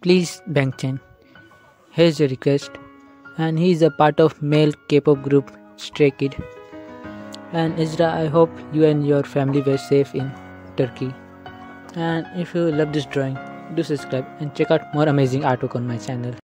Please Bahng, here's your request. And he is a part of male K-pop group Stray Kid. And Isra, I hope you and your family were safe in Turkey. And if you love this drawing, do subscribe and check out more amazing artwork on my channel.